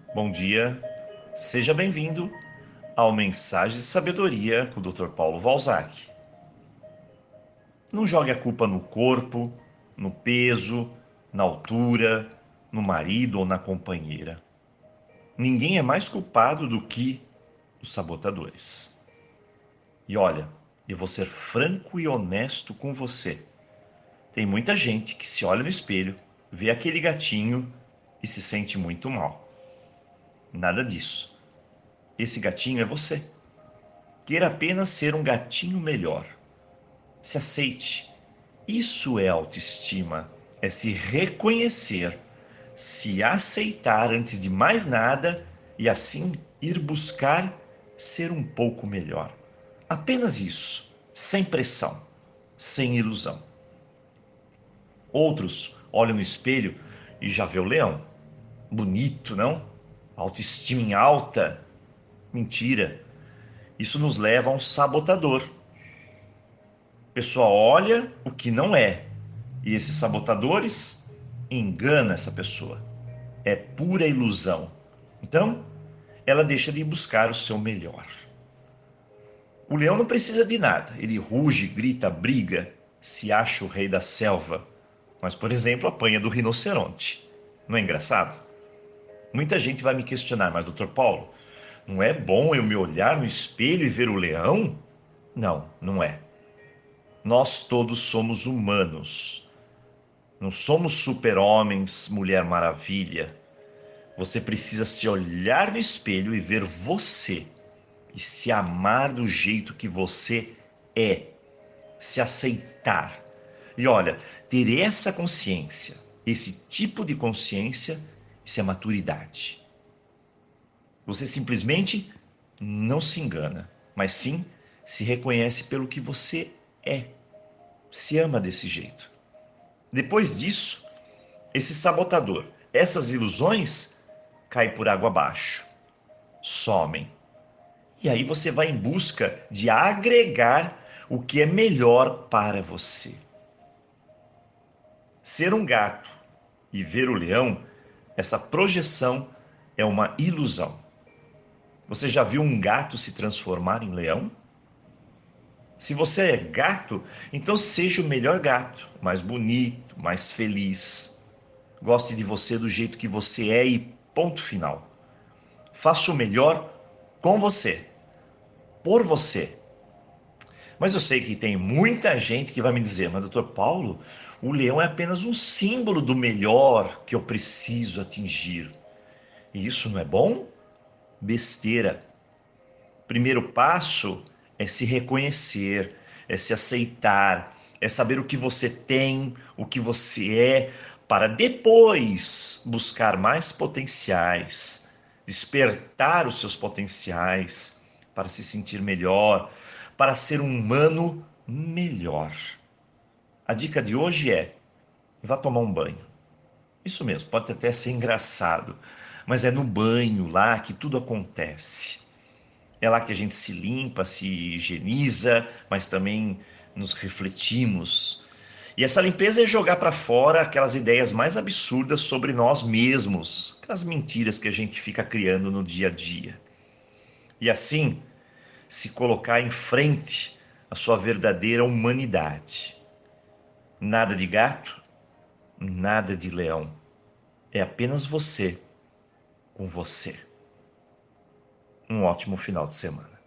Bom dia, seja bem-vindo ao Mensagem de Sabedoria com o Dr. Paulo Valzac. Não jogue a culpa no corpo, no peso, na altura, no marido ou na companheira. Ninguém é mais culpado do que os sabotadores. E olha, eu vou ser franco e honesto com você. Tem muita gente que se olha no espelho, vê aquele gatinho e se sente muito mal. Nada disso. Esse gatinho é você. Queira apenas ser um gatinho melhor. Se aceite. Isso é autoestima. É se reconhecer, se aceitar antes de mais nada e assim ir buscar ser um pouco melhor. Apenas isso, sem pressão, sem ilusão. Outros olham no espelho e já vê o leão. Bonito, não? Autoestima em alta. Mentira. Isso nos leva a um sabotador. A pessoa olha o que não é. E esses sabotadores enganam essa pessoa. É pura ilusão. Então, ela deixa de buscar o seu melhor. O leão não precisa de nada. Ele ruge, grita, briga, se acha o rei da selva. Mas, por exemplo, apanha do rinoceronte. Não é engraçado? Muita gente vai me questionar, mas doutor Paulo, não é bom eu me olhar no espelho e ver o leão? Não, não é. Nós todos somos humanos. Não somos super-homens, mulher maravilha. Você precisa se olhar no espelho e ver você. E se amar do jeito que você é. Se aceitar. E olha, ter essa consciência, esse tipo de consciência, isso é maturidade. Você simplesmente não se engana, mas sim se reconhece pelo que você é. Se ama desse jeito. Depois disso, esse sabotador, essas ilusões caem por água abaixo, somem. E aí você vai em busca de agregar o que é melhor para você. Ser um gato e ver o leão, essa projeção é uma ilusão. Você já viu um gato se transformar em leão? Se você é gato, então seja o melhor gato, mais bonito, mais feliz. Goste de você do jeito que você é e ponto final. Faça o melhor com você, por você. Mas eu sei que tem muita gente que vai me dizer, mas doutor Paulo, o leão é apenas um símbolo do melhor que eu preciso atingir. E isso não é bom? Besteira. Primeiro passo é se reconhecer, é se aceitar, é saber o que você tem, o que você é, para depois buscar mais potenciais, despertar os seus potenciais, para se sentir melhor, para ser um humano melhor. A dica de hoje é: vá tomar um banho. Isso mesmo, pode até ser engraçado, mas é no banho lá que tudo acontece. É lá que a gente se limpa, se higieniza, mas também nos refletimos. E essa limpeza é jogar para fora aquelas ideias mais absurdas sobre nós mesmos, aquelas mentiras que a gente fica criando no dia a dia. E assim, se colocar em frente à sua verdadeira humanidade. Nada de gato, nada de leão. É apenas você com você. Um ótimo final de semana.